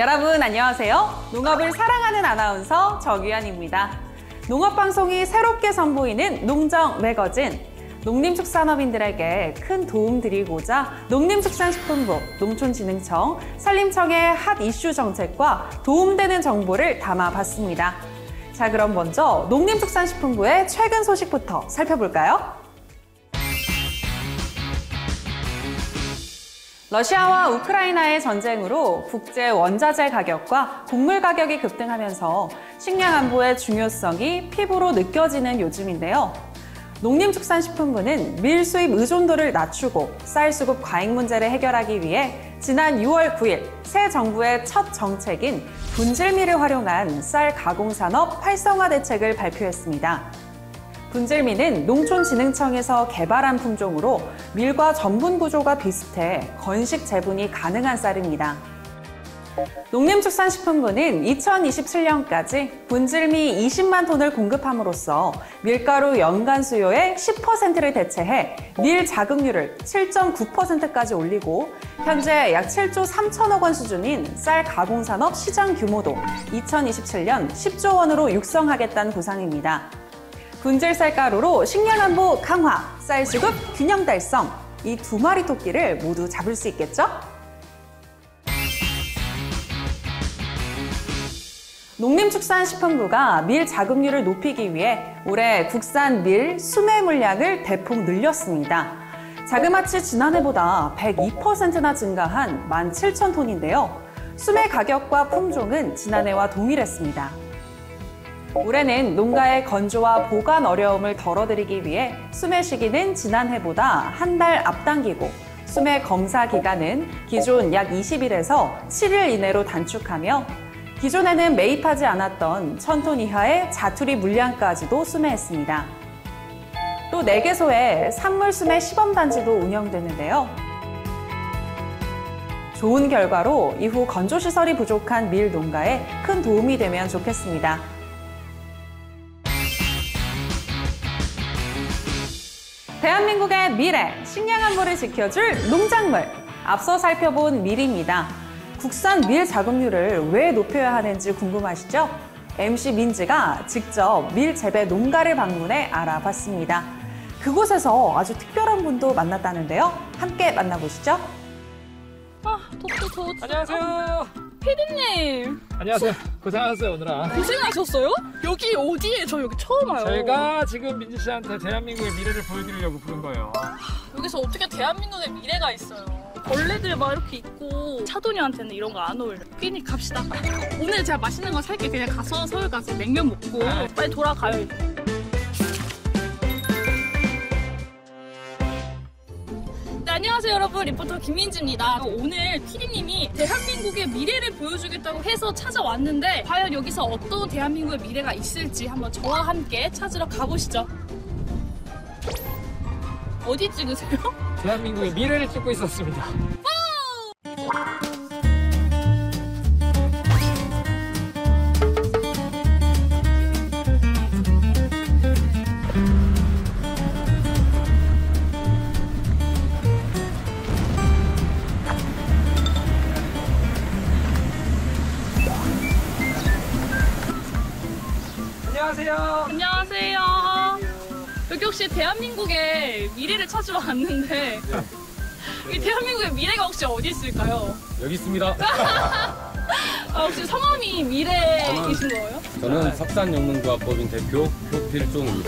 여러분 안녕하세요. 농업을 사랑하는 아나운서 정유한입니다. 농업방송이 새롭게 선보이는 농정 매거진. 농림축산업인들에게 큰 도움 드리고자 농림축산식품부, 농촌진흥청, 산림청의 핫 이슈 정책과 도움되는 정보를 담아봤습니다. 자, 그럼 먼저 농림축산식품부의 최근 소식부터 살펴볼까요? 러시아와 우크라이나의 전쟁으로 국제 원자재 가격과 곡물 가격이 급등하면서 식량 안보의 중요성이 피부로 느껴지는 요즘인데요. 농림축산식품부는 밀 수입 의존도를 낮추고 쌀 수급 과잉 문제를 해결하기 위해 지난 6월 9일 새 정부의 첫 정책인 분질밀을 활용한 쌀 가공산업 활성화 대책을 발표했습니다. 분질밀은 농촌진흥청에서 개발한 품종으로 밀과 전분 구조가 비슷해 건식 재분이 가능한 쌀입니다. 농림축산식품부는 2027년까지 분질밀 20만 톤을 공급함으로써 밀가루 연간 수요의 10%를 대체해 밀 자급률을 7.9%까지 올리고 현재 약 7조 3천억 원 수준인 쌀 가공산업 시장 규모도 2027년 10조 원으로 육성하겠다는 구상입니다. 분질 쌀가루로 식량 안보 강화, 쌀 수급 균형 달성, 이 두 마리 토끼를 모두 잡을 수 있겠죠? 농림축산식품부가 밀 자급률을 높이기 위해 올해 국산 밀 수매 물량을 대폭 늘렸습니다. 자그마치 지난해보다 102%나 증가한 17,000톤인데요. 수매 가격과 품종은 지난해와 동일했습니다. 올해는 농가의 건조와 보관 어려움을 덜어드리기 위해 수매 시기는 지난해보다 한 달 앞당기고 수매 검사 기간은 기존 약 20일에서 7일 이내로 단축하며 기존에는 매입하지 않았던 1,000톤 이하의 자투리 물량까지도 수매했습니다. 또 4개소의 산물 수매 시범단지도 운영되는데요. 좋은 결과로 이후 건조시설이 부족한 밀 농가에 큰 도움이 되면 좋겠습니다. 대한민국의 미래, 식량 안보를 지켜줄 농작물. 앞서 살펴본 밀입니다. 국산 밀 자급률을 왜 높여야 하는지 궁금하시죠? MC 민지가 직접 밀 재배 농가를 방문해 알아봤습니다. 그곳에서 아주 특별한 분도 만났다는데요. 함께 만나보시죠. 덥다. 안녕하세요. 피디님. 안녕하세요. 고생하셨어요, 오늘아. 고생하셨어요? 여기 어디에? 저 여기 처음 와요. 제가 지금 민지 씨한테 대한민국의 미래를 보여드리려고 부른 거예요. 여기서 어떻게 대한민국의 미래가 있어요? 벌레들 막 이렇게 있고 차도녀한테는 이런 거 안 어울려. 피디님 갑시다. 오늘 제가 맛있는 거 살게. 그냥 가서 서울 가서 냉면 먹고 빨리 돌아가요. 안녕하세요 여러분, 리포터 김민지입니다. 오늘 피디님이 대한민국의 미래를 보여주겠다고 해서 찾아왔는데 과연 여기서 어떤 대한민국의 미래가 있을지 한번 저와 함께 찾으러 가보시죠. 어디 찍으세요? 대한민국의 미래를 찍고 있었습니다. 안녕하세요. 여기 혹시 대한민국의 미래를 찾으러 왔는데 이 대한민국의 미래가 혹시 어디 있을까요? 여기 있습니다. 혹시 성함이 미래이신 거예요? 저는 석산영농조합법인 대표 효필종입니다.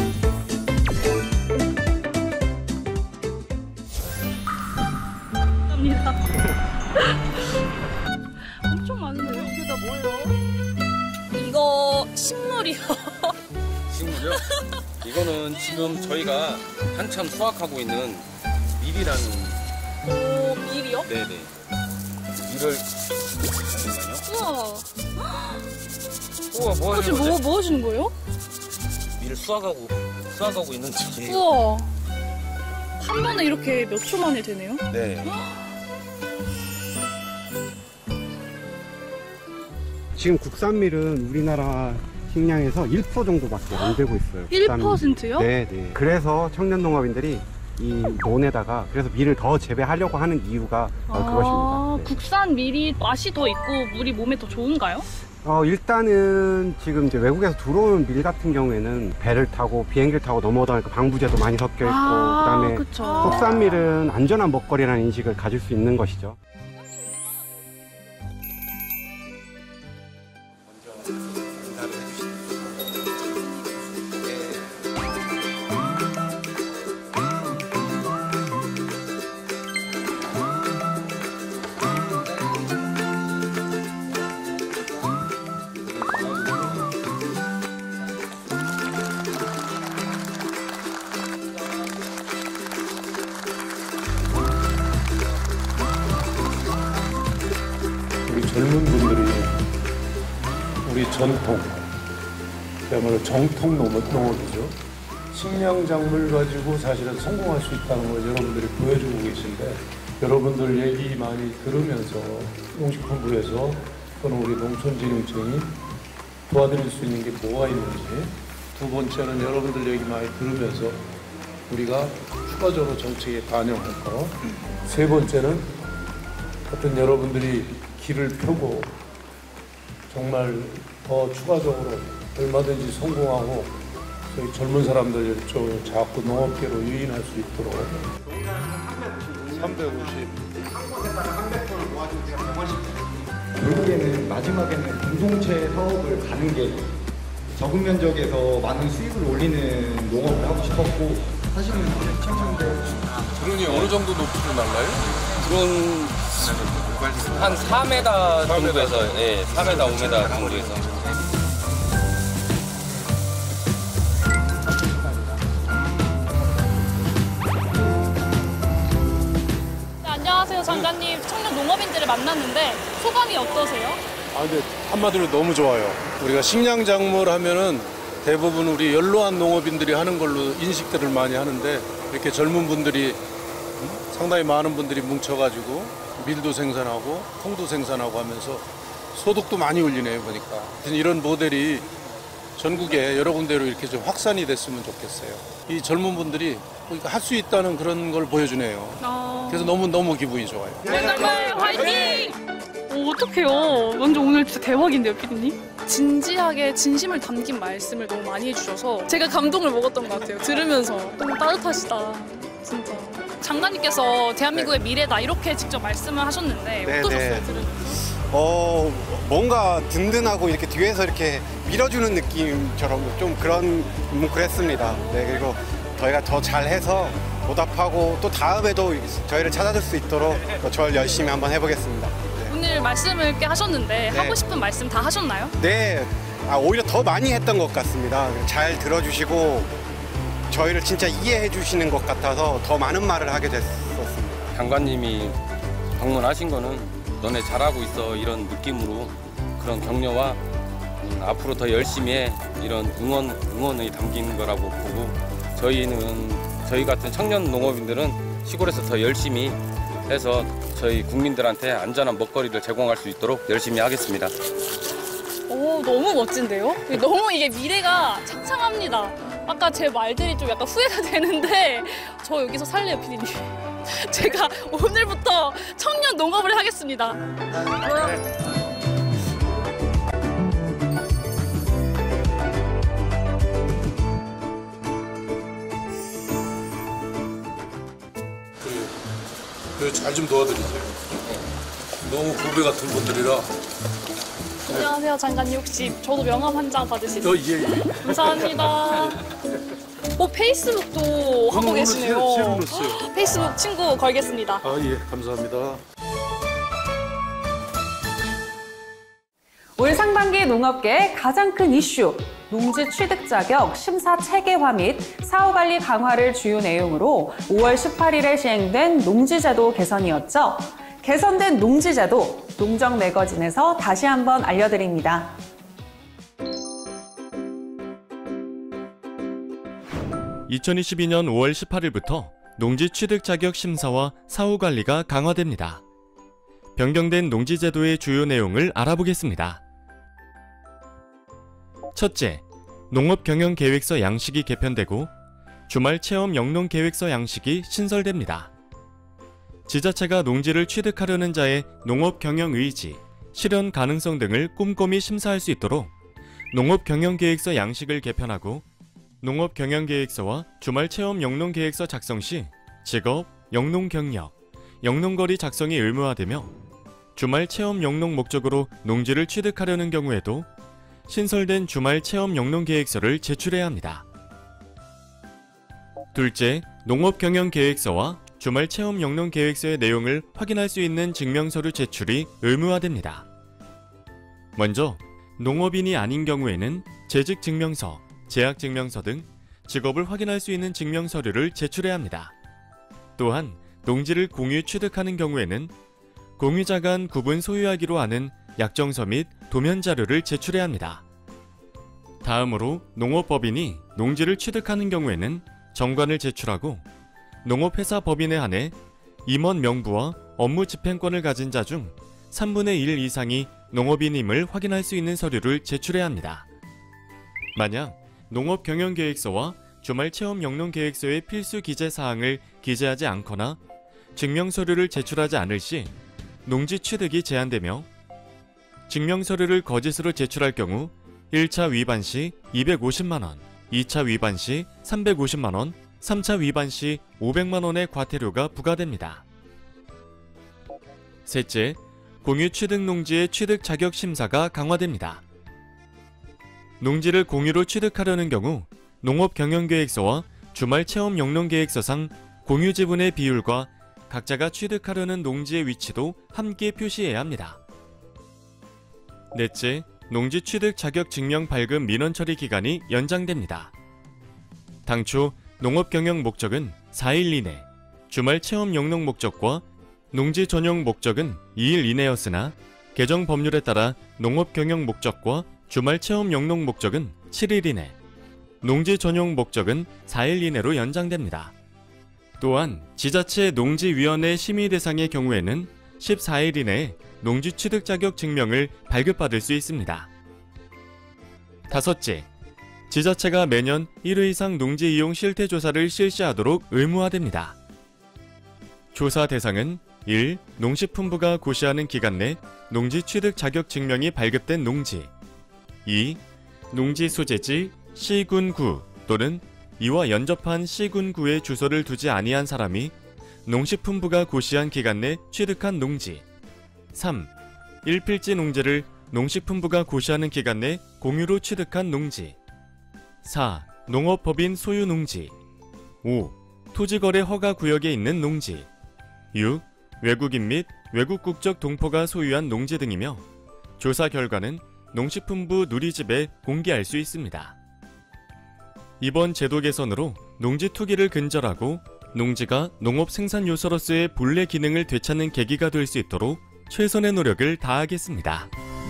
감사합니다. 엄청 많은데요? 이게 다 뭐예요? 이거 식물이요. 식물이요? 이거는 지금 저희가 한참 수확하고 있는 밀이라는. 오, 밀이요? 네네. 밀을. 우와. 우와, 뭐 하는 지금 거지? 뭐 하시는 거예요? 밀을 수확하고 있는 중이에요. 우와. 한 번에 이렇게 몇 초 만에 되네요? 네. 지금 국산밀은 우리나라 식량에서 1% 정도밖에 안 되고 있어요. 1%요? 네. 그래서 청년 농업인들이 이 논에다가 그래서 밀을 더 재배하려고 하는 이유가 그것입니다. 네. 국산 밀이 맛이 더 있고 물이 몸에 더 좋은가요? 일단은 지금 이제 외국에서 들어오는 밀 같은 경우에는 배를 타고 비행기를 타고 넘어오다 보니까 방부제도 많이 섞여 있고 그다음에 그쵸. 국산 밀은 안전한 먹거리라는 인식을 가질 수 있는 것이죠. 우리 젊은 분들이 우리 전통, 그야말로 정통 농업이죠. 식량작물 가지고 사실은 성공할 수 있다는 걸 여러분들이 보여주고 계신데, 여러분들 얘기 많이 들으면서 농식품부에서 또는 우리 농촌진흥청이 도와드릴 수 있는 게 뭐가 있는지, 두 번째는 여러분들 얘기 많이 들으면서 우리가 추가적으로 정책에 반영할 거, 세 번째는 어떤 여러분들이 길을 펴고 정말 더 추가적으로 얼마든지 성공하고 저희 젊은 사람들 좀 자꾸 농업계로 유인할 수 있도록 350 결국에는 마지막에는 공동체 사업을 가는 게 적은 면적에서 많은 수익을 올리는 농업을 하고 싶었고, 사실은 시청자분들 드론이 어느 정도 높이로 날라요? 드론 한 4m 정도에서, 예, 4m, 5m 정도에서. 네, 안녕하세요, 장관님. 청년 농업인들을 만났는데 소감이 어떠세요? 근데 한마디로 너무 좋아요. 우리가 식량작물 하면은 대부분 우리 연로한 농업인들이 하는 걸로 인식들을 많이 하는데, 이렇게 젊은 분들이 상당히 많은 분들이 뭉쳐가지고 밀도 생산하고 콩도 생산하고 하면서 소득도 많이 올리네요, 보니까. 이런 모델이 전국에 여러 군데로 이렇게 좀 확산이 됐으면 좋겠어요. 이 젊은 분들이 할 수 있다는 그런 걸 보여주네요. 그래서 너무 기분이 좋아요. 장관님 화이팅! 어떡해요. 완전 오늘 진짜 대박인데요, 피디님? 진지하게 진심을 담긴 말씀을 너무 많이 해주셔서 제가 감동을 먹었던 것 같아요. 들으면서 너무 따뜻하시다, 진짜. 장관님께서 대한민국의 미래다 이렇게 직접 말씀을 하셨는데 어떠셨어요, 들으면서? 뭔가 든든하고 이렇게 뒤에서 이렇게 밀어주는 느낌처럼 좀 그랬습니다. 네, 그리고 저희가 더 잘해서 보답하고 또 다음에도 저희를 찾아줄 수 있도록 저 열심히 한번 해보겠습니다. 오늘 말씀을 꽤 하셨는데 네. 하고 싶은 말씀 다 하셨나요? 네, 오히려 더 많이 했던 것 같습니다. 잘 들어주시고 저희를 진짜 이해해 주시는 것 같아서 더 많은 말을 하게 됐었습니다. 장관님이 방문하신 거는 너네 잘하고 있어 이런 느낌으로 그런 격려와 앞으로 더 열심히 해 이런 응원이 담긴 거라고 보고, 저희 같은 청년 농업인들은 시골에서 더 열심히 해서 저희 국민들한테 안전한 먹거리를 제공할 수 있도록 열심히 하겠습니다. 오, 너무 멋진데요? 너무 이게 미래가 창창합니다. 아까 제 말들이 좀 약간 후회가 되는데 저 여기서 살래요, 피디님. 제가 오늘부터 청년 농업을 하겠습니다. 잘 좀 도와드리세요. 너무 고배 같은 분들이라. 안녕하세요, 장관님. 혹시 저도 명함 한 장 받으시죠? 예. 감사합니다. 페이스북도 하고 계시네요. 새로 넣었어요. 페이스북 친구 걸겠습니다. 예, 감사합니다. 올 상반기 농업계의 가장 큰 이슈, 농지 취득 자격 심사 체계화 및 사후 관리 강화를 주요 내용으로 5월 18일에 시행된 농지제도 개선이었죠. 개선된 농지제도, 농정 매거진에서 다시 한번 알려드립니다. (2022년 5월 18일부터) 농지 취득 자격 심사와 사후 관리가 강화됩니다. 변경된 농지제도의 주요 내용을 알아보겠습니다. 첫째, 농업경영계획서 양식이 개편되고 주말 체험 영농 계획서 양식이 신설됩니다. 지자체가 농지를 취득하려는 자의 농업 경영 의지, 실현 가능성 등을 꼼꼼히 심사할 수 있도록 농업 경영 계획서 양식을 개편하고 농업 경영 계획서와 주말 체험 영농 계획서 작성 시 직업, 영농 경력, 영농거리 작성이 의무화되며 주말 체험 영농 목적으로 농지를 취득하려는 경우에도 신설된 주말 체험 영농 계획서를 제출해야 합니다. 둘째, 농업 경영 계획서와 주말 체험 영농 계획서의 내용을 확인할 수 있는 증명서류 제출이 의무화됩니다. 먼저 농업인이 아닌 경우에는 재직 증명서, 재학 증명서 등 직업을 확인할 수 있는 증명서류를 제출해야 합니다. 또한 농지를 공유 취득하는 경우에는 공유자 간 구분 소유하기로 하는 약정서 및 도면 자료를 제출해야 합니다. 다음으로 농업법인이 농지를 취득하는 경우에는 정관을 제출하고 농업회사 법인에 한해 임원 명부와 업무 집행권을 가진 자 중 3분의 1 이상이 농업인임을 확인할 수 있는 서류를 제출해야 합니다. 만약 농업경영계획서와 주말 체험 영농 계획서의 필수 기재 사항을 기재하지 않거나 증명서류를 제출하지 않을 시 농지 취득이 제한되며 증명서류를 거짓으로 제출할 경우 1차 위반 시 250만원, 2차 위반 시 350만원, 3차 위반 시 500만원의 과태료가 부과됩니다. 셋째, 공유 취득 농지의 취득 자격 심사가 강화됩니다. 농지를 공유로 취득하려는 경우 농업경영계획서와 주말 체험 영농계획서상 공유 지분의 비율과 각자가 취득하려는 농지의 위치도 함께 표시해야 합니다. 넷째, 농지 취득 자격 증명 발급 민원 처리 기간이 연장됩니다. 당초 농업경영 목적은 4일 이내, 주말 체험 영농 목적과 농지 전용 목적은 2일 이내였으나 개정 법률에 따라 농업경영 목적과 주말 체험 영농 목적은 7일 이내, 농지 전용 목적은 4일 이내로 연장됩니다. 또한 지자체 농지위원회 심의 대상의 경우에는 14일 이내에 농지 취득 자격 증명을 발급받을 수 있습니다. 다섯째, 지자체가 매년 1회 이상 농지 이용 실태 조사를 실시하도록 의무화됩니다. 조사 대상은 1. 농식품부가 고시하는 기간 내 농지 취득 자격 증명이 발급된 농지 2. 농지 소재지 시군구 또는 이와 연접한 시군구에 주소를 두지 아니한 사람이 농식품부가 고시한 기간 내 취득한 농지 3. 1필지 농지를 농식품부가 고시하는 기간 내 공유로 취득한 농지 4. 농업법인 소유 농지 5. 토지거래 허가 구역에 있는 농지 6. 외국인 및 외국 국적 동포가 소유한 농지 등이며 조사 결과는 농식품부 누리집에 공개할 수 있습니다. 이번 제도 개선으로 농지 투기를 근절하고 농지가 농업 생산 요소로서의 본래 기능을 되찾는 계기가 될 수 있도록 최선의 노력을 다하겠습니다.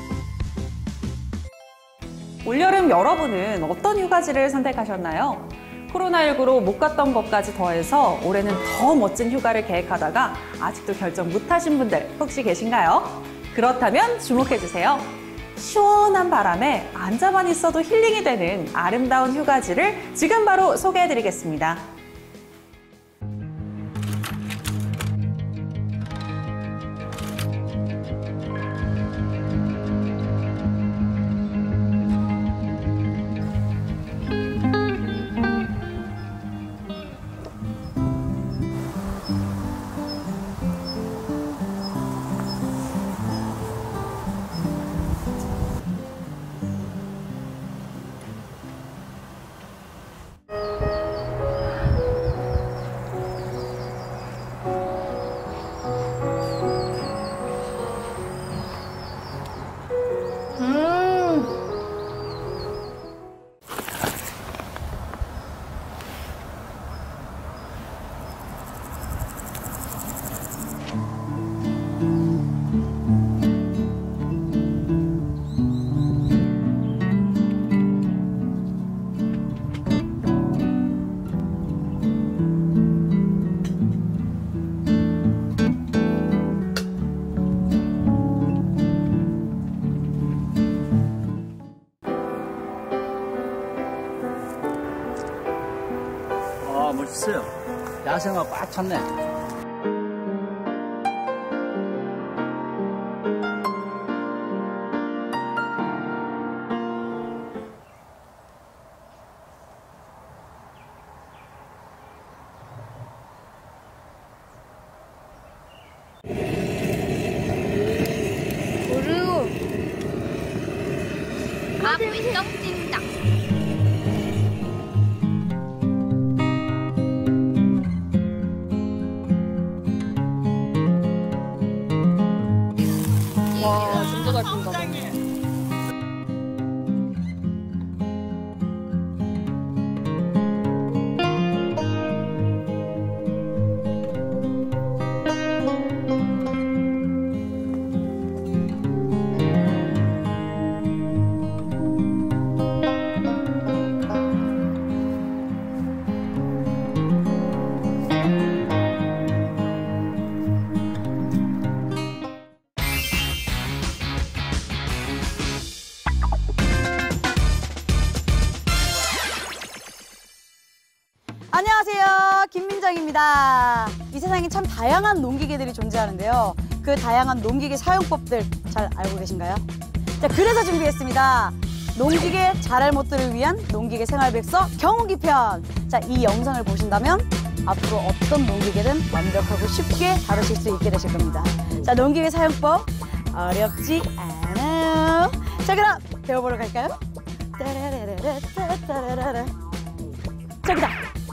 올여름 여러분은 어떤 휴가지를 선택하셨나요? 코로나19로 못 갔던 것까지 더해서 올해는 더 멋진 휴가를 계획하다가 아직도 결정 못하신 분들 혹시 계신가요? 그렇다면 주목해주세요. 시원한 바람에 앉아만 있어도 힐링이 되는 아름다운 휴가지를 지금 바로 소개해드리겠습니다. 멋있어요. 야생화 꽉 찼네. 오르우 아불떡 찜닭. 와, 진짜 잘 푼다. 안녕하세요, 김민정입니다. 이 세상에 참 다양한 농기계들이 존재하는데요. 그 다양한 농기계 사용법들 잘 알고 계신가요? 자, 그래서 준비했습니다. 농기계 잘할 못들을 위한 농기계 생활백서 경운기 편. 자, 이 영상을 보신다면 앞으로 어떤 농기계든 완벽하고 쉽게 다루실 수 있게 되실 겁니다. 자, 농기계 사용법 어렵지 않아요. 자, 그럼 배워보러 갈까요? 따라라라라라라라라. 저기다.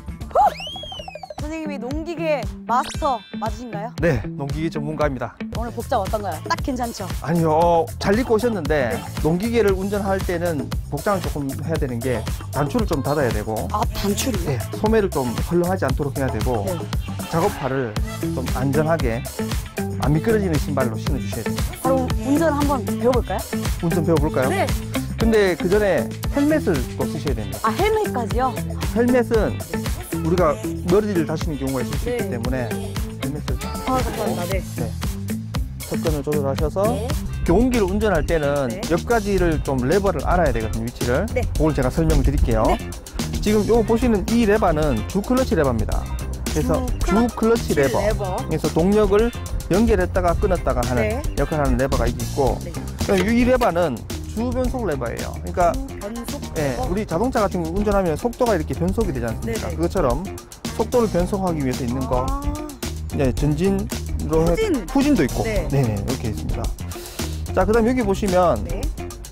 선생님이 농기계 마스터 맞으신가요? 네, 농기계 전문가입니다. 오늘 복장 어떤가요? 딱 괜찮죠? 아니요, 잘 입고 오셨는데 농기계를 운전할 때는 복장을 조금 해야 되는 게 단추를 좀 닫아야 되고. 아, 단추를요? 네, 소매를 좀 헐렁하지 않도록 해야 되고. 네. 작업화를 좀 안전하게 안 미끄러지는 신발로 신어주셔야 됩니다. 바로 운전 한번 배워볼까요? 운전 배워볼까요? 네. 근데 그 전에 헬멧을 꼭 쓰셔야 됩니다. 아, 헬멧까지요? 헬멧은 우리가 머리를 다치는 경우가 있을 수 있기 네. 때문에 헬멧을. 아, 감사합니다. 네. 네. 접근을 조절하셔서 경운기를 운전할 때는 네. 몇 가지를 좀 레버를 알아야 되거든요, 위치를. 네. 그걸 제가 설명을 드릴게요. 네. 지금 요거 보시는 이 레버는 주 클러치 레버입니다. 그래서 주 클러치 레버. 그래서 동력을 연결했다가 끊었다가 하는 네. 역할을 하는 레버가 있고, 이 레버는 주 변속 레버예요. 그러니까 변속 예, 레버? 우리 자동차 같은 거 운전하면 속도가 이렇게 변속이 되지 않습니까? 네네. 그것처럼 속도를 변속하기 위해서 있는 거. 네, 전진으로 후진도 있고. 네. 네네, 이렇게 있습니다. 자, 그다음 여기 보시면 네.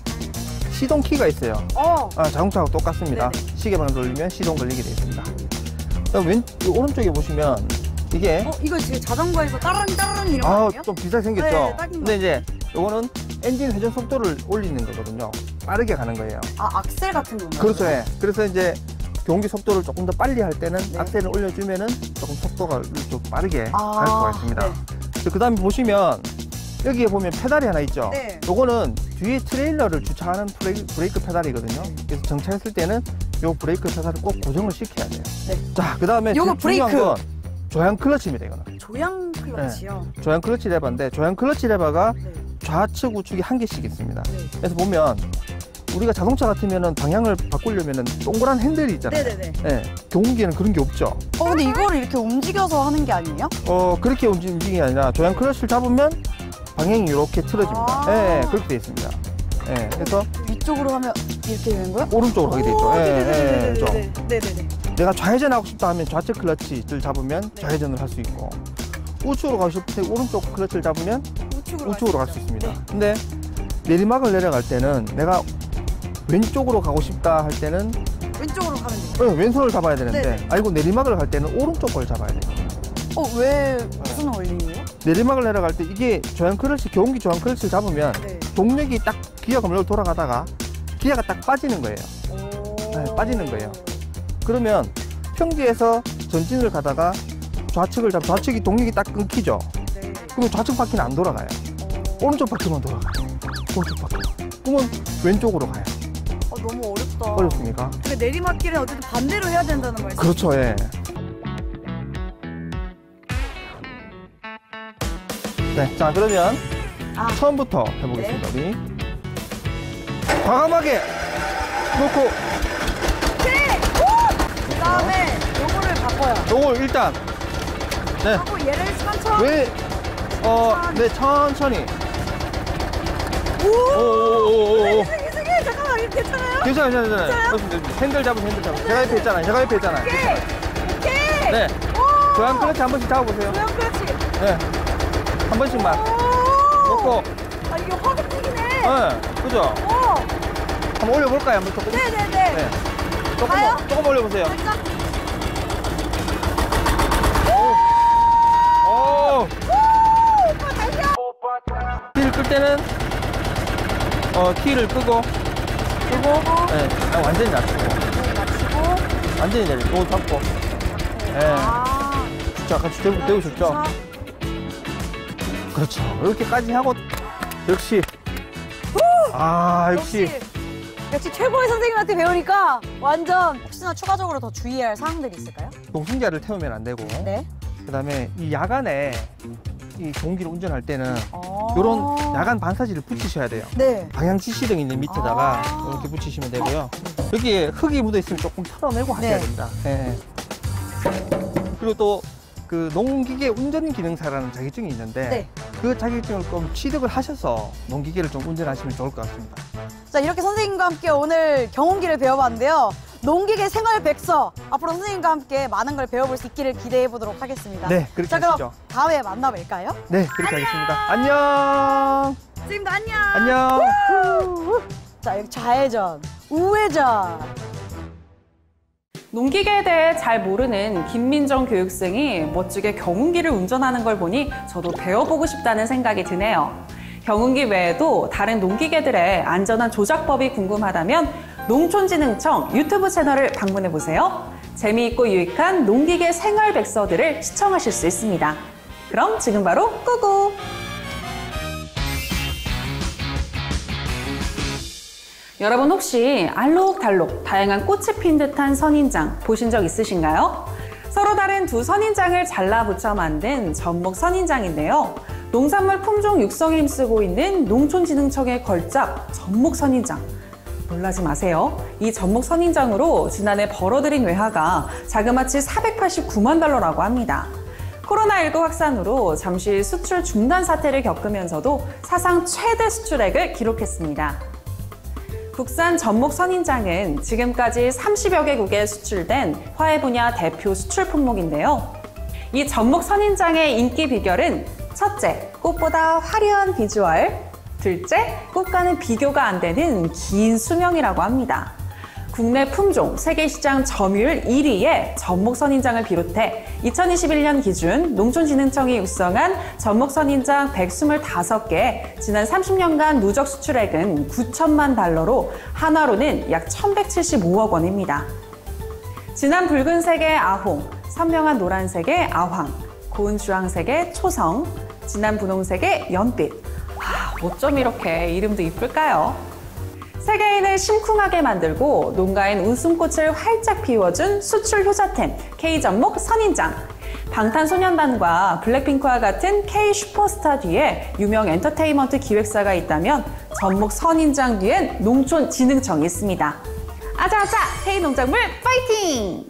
시동키가 있어요. 아, 자동차하고 똑같습니다. 네네. 시계만 돌리면 시동 걸리게 되어 있습니다. 그다음 오른쪽에 보시면 이게 이거 지금 자전거에서 따르릉 이런 거 아니에요? 좀 비슷하게 생겼죠? 네, 딱인 것 근데 이제 요거는 엔진 회전 속도를 올리는 거거든요. 빠르게 가는 거예요. 아, 악셀 같은 건가요? 그렇죠. 예. 그래서 이제 경운기 속도를 조금 더 빨리 할 때는 네. 악셀을 올려주면은 조금 속도가 좀 빠르게 갈 아, 수가 있습니다. 네. 그 다음에 보시면 여기에 보면 페달이 하나 있죠. 네. 요거는 뒤에 트레일러를 주차하는 브레이크 페달이거든요. 그래서 정차했을 때는 요 브레이크 페달을 꼭 고정을 시켜야 돼요. 네. 자, 그 다음에 요거 중요한 브레이크. 건 조향 클러치입니다. 이거는 조향 클러치요? 조향 클러치 레버인데, 조향 클러치 레버가 네. 좌측 우측이 한 개씩 있습니다. 네. 그래서 보면 우리가 자동차 같으면은 방향을 바꾸려면은 동그란 핸들이 있잖아요. 네네네. 네, 경운기에는 그런 게 없죠. 근데 이거를 이렇게 움직여서 하는 게 아니에요? 그렇게 움직이는 게 아니라 조향 클러치를 잡으면 방향이 이렇게 틀어집니다. 네, 그렇게 되어 있습니다. 네, 그래서 위쪽으로 하면 이렇게 되는 거예요? 오른쪽으로 하게 되죠. 네네네. 네네네. 내가 좌회전하고 싶다 하면 좌측 클러치를 잡으면 좌회전을 할 수 있고, 우측으로 가고 싶을 때 오른쪽 클러치를 잡으면 우측으로 갈 수 있습니다. 근데 내리막을 내려갈 때는 내가 왼쪽으로 가고 싶다 할 때는 왼쪽으로 가면 돼요? 왼손을 잡아야 되는데, 네네. 아니고 내리막을 갈 때는 오른쪽 걸 잡아야 돼요. 왜 무슨 원리예요? 내리막을 내려갈 때 이게 조향 클러치, 경운기 조향 클러치를 잡으면 네. 동력이 딱 기어가 물러 돌아가다가 기어가 딱 빠지는 거예요. 네, 빠지는 거예요. 그러면 평지에서 전진을 가다가 좌측이 동력이 딱 끊기죠. 네. 그러면 좌측 바퀴는 안 돌아가요. 오른쪽 바퀴만 돌아가요. 오른쪽 바퀴. 그러면 왼쪽으로 가요. 너무 어렵다. 어렵습니까? 근데 내리막길은 어쨌든 반대로 해야 된다는 말씀. 그렇죠, 예. 네, 자, 그러면 처음부터 해보겠습니다. 우리 과감하게 놓고. 그 다음에 요거를 바꿔요. 요걸 일단 네. 하고 얘를 천천히. 네, 천천히. 오! 이승이 잠깐만, 이거 괜찮아요? 괜찮아요. 핸들 잡으세요. 제가 옆에 있잖아요. 오케이! 네. 교환 클러치 한 번씩 잡아보세요. 교환 클러치. 네. 한 번씩만. 놓고. 아, 이게 확 움직이네. 네. 그죠? 한번 올려볼까요? 한번 조금? 네네네. 네. 조금 올려보세요. 살짝. 오빠 달려! 키를 끌 때는 키를 끄고 네. 완전히 낮추고 완전히 내리고 오 잡고 네. 자 같이 대고 싶죠? 그렇죠. 이렇게까지 하고 역시 역시 최고의 선생님한테 배우니까 완전 혹시나 추가적으로 더 주의해야 할 사항들이 있을까요? 노승자를 태우면 안 되고 네. 그다음에 이 야간에 이 경기를 운전할 때는 이런 야간 반사지를 붙이셔야 돼요. 네. 방향 지시등 있는 밑에다가 이렇게 붙이시면 되고요. 여기에 흙이 묻어 있으면 조금 털어내고 하셔야 됩니다. 네. 그리고 또 그 농기계 운전 기능사라는 자격증이 있는데 그 자격증을 좀 취득을 하셔서 농기계를 좀 운전하시면 좋을 것 같습니다. 자, 이렇게 선생님과 함께 오늘 경운기를 배워봤는데요. 농기계 생활 백서 앞으로 선생님과 함께 많은 걸 배워볼 수 있기를 기대해 보도록 하겠습니다. 네, 그렇게 자, 그럼 하시죠. 다음에 만나뵐까요? 네, 그렇게 하겠습니다. 안녕. 선생님도 안녕. 안녕. 자, 여기 좌회전, 우회전. 농기계에 대해 잘 모르는 김민정 교육생이 멋지게 경운기를 운전하는 걸 보니 저도 배워보고 싶다는 생각이 드네요. 경운기 외에도 다른 농기계들의 안전한 조작법이 궁금하다면 농촌진흥청 유튜브 채널을 방문해보세요. 재미있고 유익한 농기계 생활 백서들을 시청하실 수 있습니다. 그럼 지금 바로 끄고! 여러분 혹시 알록달록 다양한 꽃이 핀 듯한 선인장 보신 적 있으신가요? 서로 다른 두 선인장을 잘라 붙여 만든 전목 선인장인데요. 농산물 품종 육성에 힘쓰고 있는 농촌진흥청의 걸작 전목 선인장. 놀라지 마세요. 이 전목 선인장으로 지난해 벌어들인 외화가 자그마치 489만 달러라고 합니다. 코로나19 확산으로 잠시 수출 중단 사태를 겪으면서도 사상 최대 수출액을 기록했습니다. 국산 전목 선인장은 지금까지 30여 개국에 수출된 화훼 분야 대표 수출 품목인데요. 이 전목 선인장의 인기 비결은 첫째, 꽃보다 화려한 비주얼, 둘째, 꽃과는 비교가 안 되는 긴 수명이라고 합니다. 국내 품종 세계시장 점유율 1위의 전목 선인장을 비롯해 2021년 기준 농촌진흥청이 육성한 전목 선인장 125개, 지난 30년간 누적 수출액은 9천만 달러로 한화로는 약 1,175억 원입니다. 진한 붉은색의 아홍, 선명한 노란색의 아황, 고운 주황색의 초성, 진한 분홍색의 연빛. 어쩜 이렇게 이름도 이쁠까요? 세계인을 심쿵하게 만들고 농가인 웃음꽃을 활짝 피워준 수출 효자템 K전목 선인장. 방탄소년단과 블랙핑크와 같은 K-슈퍼스타 뒤에 유명 엔터테인먼트 기획사가 있다면 전목 선인장 뒤엔 농촌진흥청이 있습니다. 아자아자 K농작물 파이팅!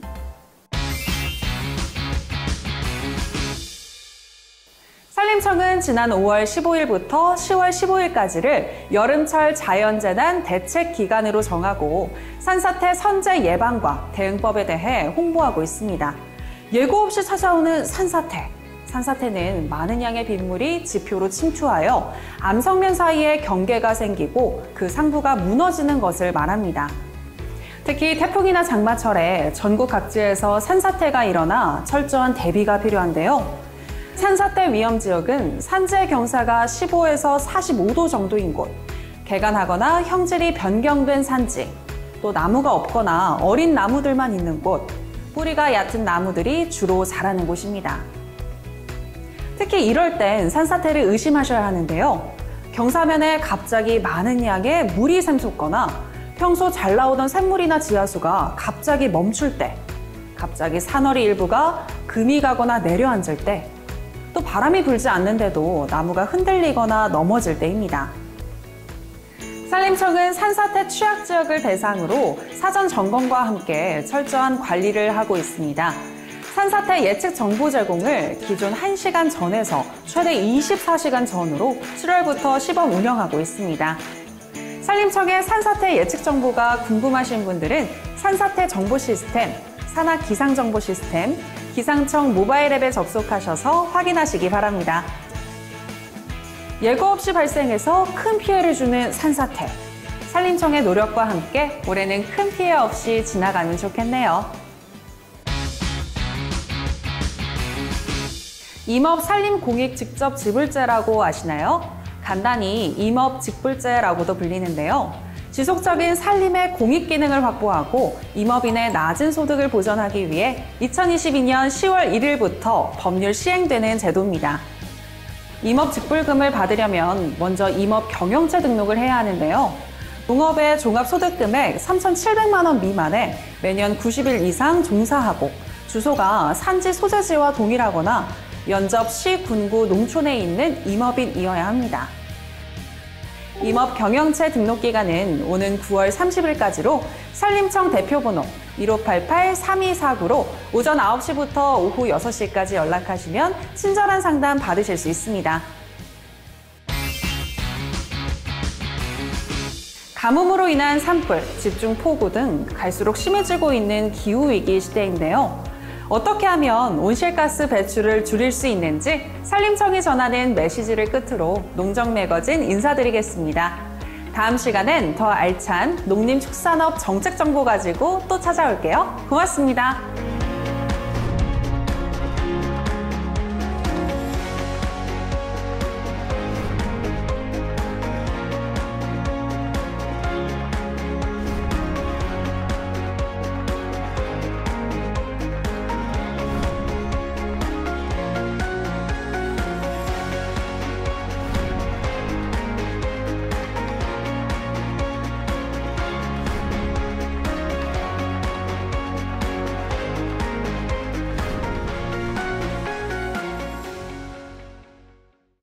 산림청은 지난 5월 15일부터 10월 15일까지를 여름철 자연재난 대책 기간으로 정하고 산사태 선제 예방과 대응법에 대해 홍보하고 있습니다. 예고 없이 찾아오는 산사태. 산사태는 많은 양의 빗물이 지표로 침투하여 암석면 사이에 경계가 생기고 그 상부가 무너지는 것을 말합니다. 특히 태풍이나 장마철에 전국 각지에서 산사태가 일어나 철저한 대비가 필요한데요. 산사태 위험 지역은 산재 경사가 15에서 45도 정도인 곳, 개간하거나 형질이 변경된 산지, 또 나무가 없거나 어린 나무들만 있는 곳, 뿌리가 얕은 나무들이 주로 자라는 곳입니다. 특히 이럴 땐 산사태를 의심하셔야 하는데요. 경사면에 갑자기 많은 양의 물이 샘솟거나 평소 잘 나오던 샘물이나 지하수가 갑자기 멈출 때, 갑자기 산허리 일부가 금이 가거나 내려앉을 때, 또 바람이 불지 않는데도 나무가 흔들리거나 넘어질 때입니다. 산림청은 산사태 취약 지역을 대상으로 사전 점검과 함께 철저한 관리를 하고 있습니다. 산사태 예측 정보 제공을 기존 1시간 전에서 최대 24시간 전으로 7월부터 시범 운영하고 있습니다. 산림청의 산사태 예측 정보가 궁금하신 분들은 산사태 정보 시스템, 산악 기상 정보 시스템, 기상청 모바일 앱에 접속하셔서 확인하시기 바랍니다. 예고 없이 발생해서 큰 피해를 주는 산사태. 산림청의 노력과 함께 올해는 큰 피해 없이 지나가면 좋겠네요. 임업 산림공익 직접 지불제라고 아시나요? 간단히 임업 직불제라고도 불리는데요. 지속적인 산림의 공익 기능을 확보하고 임업인의 낮은 소득을 보전하기 위해 2022년 10월 1일부터 법률 시행되는 제도입니다. 임업 직불금을 받으려면 먼저 임업 경영체 등록을 해야 하는데요. 농업의 종합소득금액 3,700만 원 미만에 매년 90일 이상 종사하고 주소가 산지 소재지와 동일하거나 면접 시, 군구, 농촌에 있는 임업인이어야 합니다. 임업 경영체 등록 기간은 오는 9월 30일까지로 산림청 대표번호 1588-3249로 오전 9시부터 오후 6시까지 연락하시면 친절한 상담 받으실 수 있습니다. 가뭄으로 인한 산불, 집중 폭우 등 갈수록 심해지고 있는 기후위기 시대인데요. 어떻게 하면 온실가스 배출을 줄일 수 있는지 산림청이 전하는 메시지를 끝으로 농정 매거진 인사드리겠습니다. 다음 시간엔 더 알찬 농림축산업 정책 정보 가지고 또 찾아올게요. 고맙습니다.